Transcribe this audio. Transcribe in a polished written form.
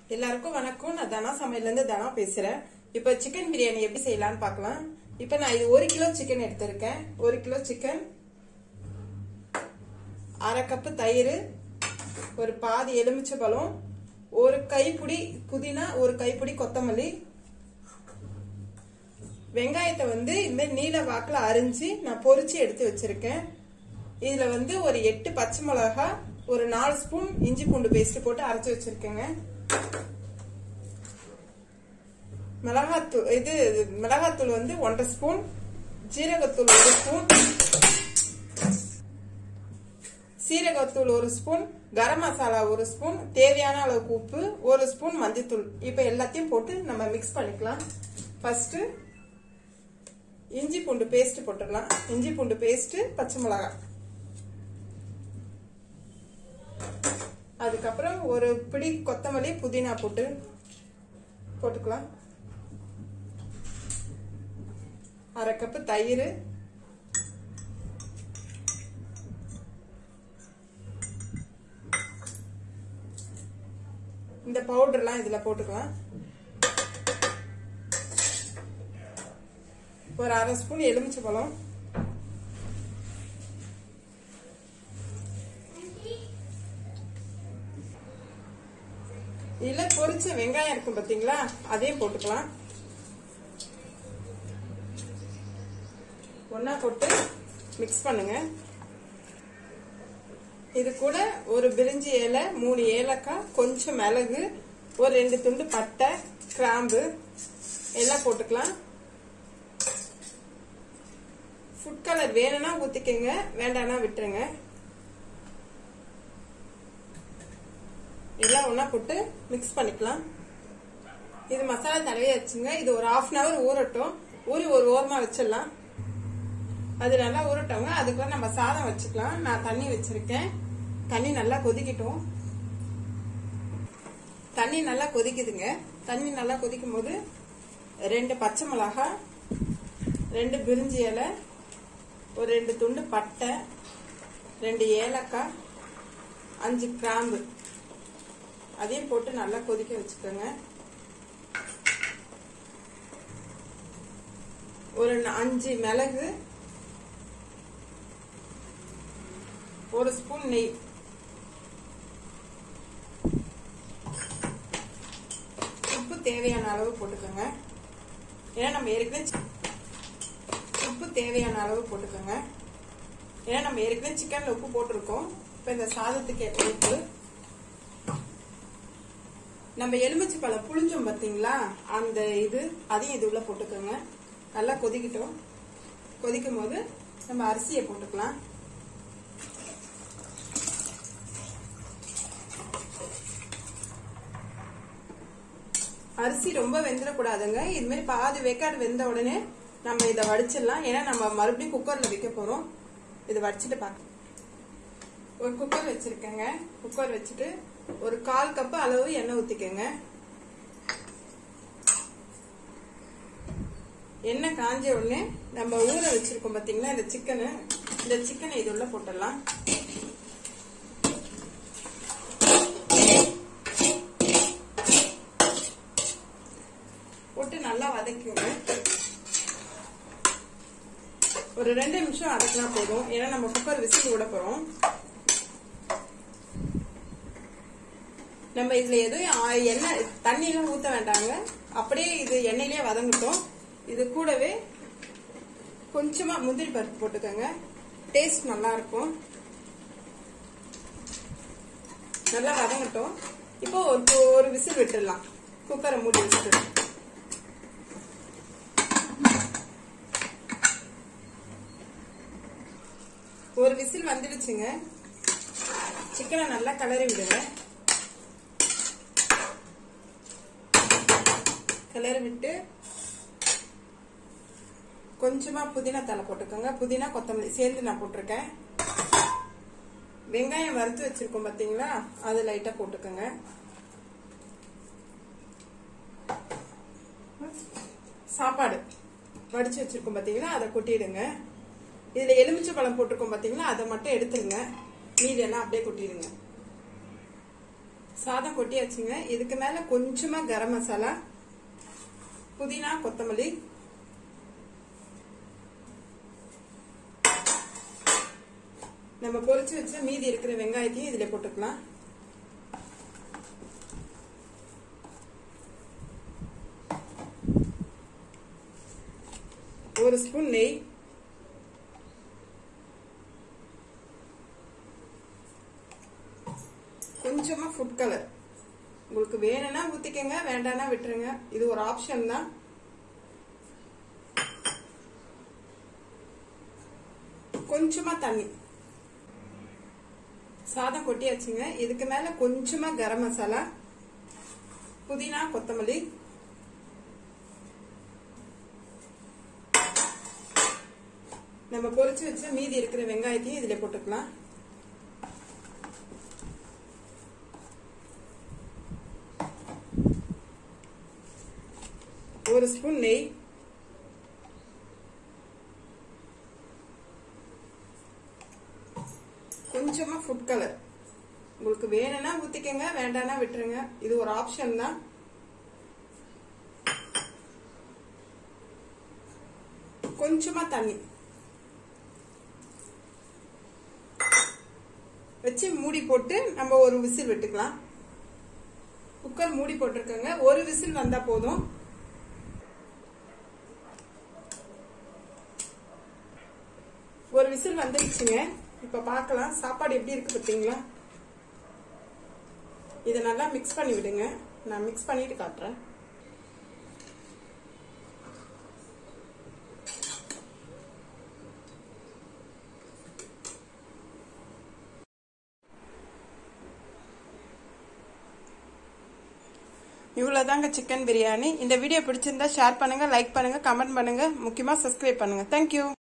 எல்லாருக்கும் வணக்கம். நான் தனா சமையல்ல இருந்து தனா பேசுறேன். இப்ப சிக்கன் பிரியாணி எப்படி செய்யலாம்னு பார்க்கலாம். இப்ப நான் இது 1 கிலோ சிக்கன் எடுத்திருக்கேன். 1 கிலோ சிக்கன், 1/2 கப் தயிர், ஒரு பாதி எலுமிச்சை பழம், ஒரு கைப்பிடி புதினா, ஒரு கைப்பிடி கொத்தமல்லி, வெங்காயத்தை இந்த மாதிரி நீல வாக்குல அரிஞ்சு நான் பொரிச்சு எடுத்து வச்சிருக்கேன். இதுல ஒரு 8 பச்சை மிளகா, ஒரு 4 ஸ்பூன் இஞ்சி பூண்டு பேஸ்ட் போட்டு அரைச்சு வச்சிருக்கேங்க. மிளகாத்தூள் மிளகாத்தூள் 1/2 ஸ்பூன், ஜீரகத்தூள் 1 ஸ்பூன், சீரகத்தூள் 1 ஸ்பூன், கரம் மசாலா 1 ஸ்பூன், தேவையான அளவுக்கு உப்பு, 1 ஸ்பூன் மஞ்சத்தூள். இப்ப எல்லாத்தையும் போட்டு நம்ம மிக்ஸ் பண்ணிக்கலாம். ஃபர்ஸ்ட் இஞ்சி பூண்டு பேஸ்ட் போட்டுடலாம். இஞ்சி பூண்டு பேஸ்ட், பச்சை மிளகாய், அதுக்கப்புறம் ஒரு பிடி கொத்தமல்லி புதினா போட்டுக்கலாம். 1/2 கப் தயிர், இந்த பவுடர்லாம் இதுல போட்டுக்கலாம். ஒரு 1/2 ஸ்பூன் எலுமிச்சை பழம், இதுல பொரிச்ச வெங்காயம் இருக்கும் பாத்தீங்களா, அதையும் போட்டுக்கலாம். ஒன்னா போட்டு மிக்ஸ் பண்ணுங்க. இது கூட ஒரு பிரிஞ்சி இலை, 3 ஏலக்காய், கொஞ்சம் மிளகு, ஒரு 2 துண்டு பட்டை, கிராம்பு எல்லாம் போட்டுக்கலாம். ஃபுட் கலர் வேணும்னா ஊத்திக்கங்க, வேண்டாம்னா விட்டுருங்க. எல்லாம் ஒன்னா போட்டு மிக்ஸ் பண்ணிக்கலாம். இது மசாலா தடவை வச்சுங்க. இது ஒரு 1/2 hour ஊறட்டும். ஊறி ஒரு ஓரமா வச்சிடலாம். அது நல்லா ஊறட்டோங்க. அதுக்குள்ள நம்ம சாதம் வச்சுக்கலாம். நான் தண்ணி வச்சிருக்கேன். தண்ணி நல்லா கொதிக்கட்டும். தண்ணி நல்லா கொதிக்குதுங்க. தண்ணி நல்லா கொதிக்கும் போது 2 பச்சை மிளகாய், 2 பிரிஞ்சி இலை, ஒரு 2 துண்டு பட்டை, 2 ஏலக்காய், 5 கிராம்பு அதையும் போட்டு நல்லா கொதிக்க வச்சுக்கோங்க. ஒரு 5 மிளகு, 1 ஸ்பூன் நெய், உப்பு தேவையான அளவு போட்டுக்கோங்க. ஏன்னா நம்ம ஏற்கனவே சிக்கன்ல உப்பு போட்டிருக்கோம். இப்ப இந்த சாதத்துக்கு ஏற்ற உப்பு. நம்ம எலுமிச்சை பழம் புளிஞ்சோம் பாத்தீங்களா, அந்த அதையும் இது உள்ள போட்டுக்கோங்க. நல்லா கொதிக்கட்டும். கொதிக்கும் போது நம்ம அரிசியை போட்டுக்கலாம். அரிசி ரொம்ப வெந்துடக்கூடாதுங்க. இது மாதிரி பாதி வேக்காடு வெந்த உடனே நம்ம இதை வடிச்சிடலாம். ஏன்னா நம்ம மறுபடியும் குக்கர்ல வைக்க போறோம். இதை வடிச்சிட்டு பார்க்கலாம். ஒரு குக்கர் வச்சிருக்கேங்க. குக்கர் வச்சுட்டு ஒரு 1/4 கப் அளவு எண்ணெய் ஊத்திக்கங்க. எண்ணெய் காஞ்ச உடனே நம்ம ஊற வச்சிருக்கோம் பாத்தீங்களா இந்த சிக்கனை இது உள்ள போட்டுடலாம். போட்டு நல்லா வதக்குங்க. ஒரு 2 நிமிஷம் வதக்கினா போதும். ஏன்னா நம்ம குக்கர் விசில் விட போறோம். நம்ம இதுல எதுவும் எண்ணெய் தண்ணி எல்லாம் ஊத்த வேண்டாங்க. அப்படியே இது எண்ணெயிலே வதங்கட்டும். இது கூடவே கொஞ்சமா முந்திரி பருப்பு போட்டுக்கோங்க. டேஸ்ட் நல்லா இருக்கும். நல்லா வதங்கட்டும். இப்போ ஒரு விசில் விட்டுடலாம். குக்கரை மூடி வச்சுட்டு ஒரு விசில் வந்துடுச்சுங்க. சிக்கனை நல்லா கிளறி விடுங்க. கிளறி விட்டு கொஞ்சமா புதினா தலை போட்டுக்கோங்க. புதினா கொத்தமல்லி சேர்ந்து நான் போட்டிருக்கேன். வெங்காயம் வறுத்து வச்சிருக்கோம் பாத்தீங்களா, அது லைட்டா போட்டுக்கோங்க. சாப்பாடு வடிச்சு வச்சிருக்கோம் பாத்தீங்களா, அதை கொட்டிடுங்க. இதுல எலுமிச்சை பழம் போட்டிருக்கோம் பாத்தீங்களா, அதை மட்டும் எடுத்துருங்க. மீதி எல்லாம் அப்படியே கொட்டிடுங்க. சாதம் கொட்டியாச்சுங்க. இதுக்கு மேல கொஞ்சமா கரம் மசாலா, புதினா, கொத்தமல்லி, நம்ம பொரிச்சு வச்ச மீதி இருக்கிற வெங்காயத்தையும் இதுல போட்டுக்கலாம். ஒரு ஸ்பூன் நெய், கொஞ்சமா ஃபுட் கலர். உங்களுக்கு வேணும்னா ஊத்திக்கங்க, வேண்டாம்னா விட்டுருங்க. இது ஒரு ஆப்ஷன் தான். கொஞ்சமா தண்ணி. சாதம் கொட்டியாச்சுங்க. இதுக்கு மேல கொஞ்சமா கரம் மசாலா, புதினா, கொத்தமல்லி, நம்ம பொரிச்சு வச்ச மீதி இருக்கிற வெங்காயத்தையும் இதுல போட்டுக்கலாம். ஒரு ஸ்பூன் நெய், கொஞ்சமா ஃபுட் கலர். உங்களுக்கு வேணும்னா ஊத்திக்கங்க, வேண்டாம்னா விட்டுருங்க. இது ஒரு ஆப்ஷன் தான். கொஞ்சமா தண்ணி வச்சு மூடி போட்டு நம்ம ஒரு விசில் விட்டுக்கலாம். குக்கர் மூடி போட்டிருக்கங்க. ஒரு விசில் வந்தா போதும். ஒரு விசில் வந்துருச்சுங்க. இப்ப பார்க்கலாம் சாப்பாடு எப்படி இருக்கு பார்த்தீங்களா. இதை நல்லா மிக்ஸ் பண்ணி விடுங்க. நான் மிக்ஸ் பண்ணிட்டு காட்டுறேன். இவ்வளவுதாங்க சிக்கன் பிரியாணி. இந்த வீடியோ பிடிச்சிருந்தா ஷேர் பண்ணுங்க, லைக் பண்ணுங்க, கமெண்ட் பண்ணுங்க, முக்கியமா சப்ஸ்கிரைப் பண்ணுங்க. தேங்க்யூ.